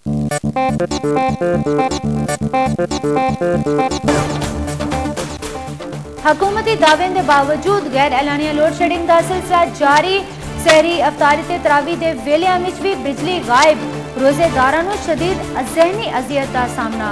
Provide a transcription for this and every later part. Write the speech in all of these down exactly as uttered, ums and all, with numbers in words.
हुकूमती दावे के बावजूद गैर ऐलानिया लोड शेडिंग का सिलसिला जारी। सहरी अफतारी ते तरावी के वेलियां विच भी बिजली गायब। रोजेदारां नूं शदीद ज़हनी अजियत का सामना।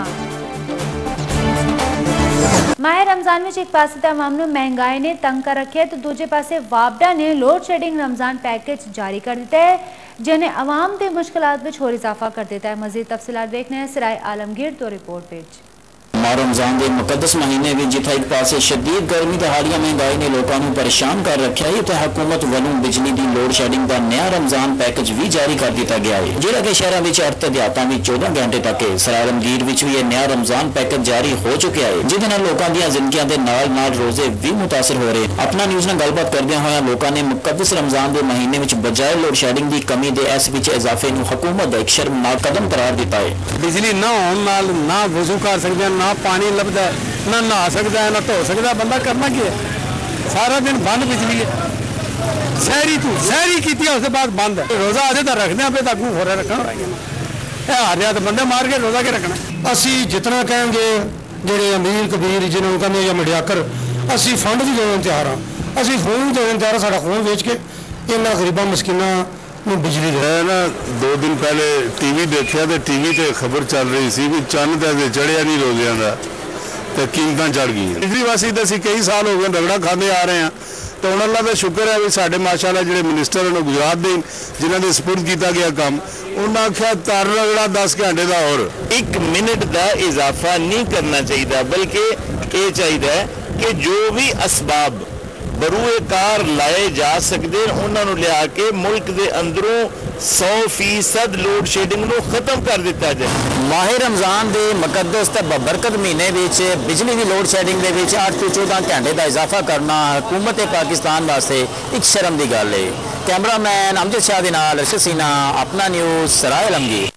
माह रमजान में एक पासे तो अवाम नूं महंगाई ने तंग कर रखे तो दूजे पासे वापडा ने लोड शेडिंग रमजान पैकेज जारी कर दिता है, जिन्हें अवाम के मुश्किलात में होर इजाफा कर दिता है। मजीद तफसीलात देखने हैं सराय आलमगीर तो रिपोर्ट पेज। रमजान के मुकदस महीने में जिथे एक पासे शदीद गर्मी दहाड़ियां महंगाई ने लोगों को परेशान कर रखा है, तो हुकूमत वालों बिजली की लोड शेडिंग का नया रमजान पैकेज भी जारी कर दिया गया है, जोड़ा कि शहरों में अर्थ देहातों में चौदह घंटे तक है। सराय आलमगीर भी यह नया रमजान पैकेज जारी हो चुका है, जिसके नाल लोगों दी जिंदगियां दे नाल नाल रोजे भी मुतासर हो रहे। अपना न्यूज़ नाल गलबात करदे होया लोगों ने मुकदस रमजान के महीने में बजाय लोड शेडिंग की कमी के इस विच इजाफे नूं हुकूमत का एक शर्मनाक कदम करार दिता है। बिजली न होने नाल ना वजू कर सकते, ना पानी लभदा, ना नहा सकता है, ना धो सकता, बंदा करना की है? सारा दिन बंद बिजली है। शहरी तू शहरी की उसके बाद बंद है। रोजा आधे तक रखने पे तक होर रखना हार रहा तो बंदे मार के रोजा के रखना। असी जितना कहेंगे जेडे अमीर कबीर जिन्होंने कहने या मिडियाकर, असी फंड भी देने तैयार हाँ, असी खून भी देने तैयार। सारा खून बेच के इन्होंने गरीबा मस्किना बिजली है ना। दो दिन पहले टीवी देखा तो टीवी ते खबर चल रही सी भी चंद ते चढ़िया नहीं रोजियां का तो कीमत चढ़ गई। बिजली वासी तो असं कई साल हो गए रगड़ा खाते आ रहे हैं, तो उन्होंने अल्लाह का शुक्र है भी साढ़े माशाअल्लाह जो मिनिस्टर हैं गुजरात के जिन्होंने सपुर्द किया गया काम, उन्होंने आख्या तर रगड़ा दस घंटे का और एक मिनट का इजाफा नहीं करना चाहिए, बल्कि ये चाहिए कि जो भी असबाब बरूए कार लाए जा सकते उन्होंने लिया के मुल्क के अंदरों सौ फीसद लोड शेडिंग को खत्म कर दिता जाए। माह रमजान के मुकदस ते बबरकत महीने बिजली की लोड शेडिंग के अठ तो चौदह घंटे का इजाफा करना हुकूमत पाकिस्तान वास्ते एक शर्म की गल है। कैमरामैन अमजद शाह के नाल अरशद सीना, अपना न्यूज़ सराय आलमगीर।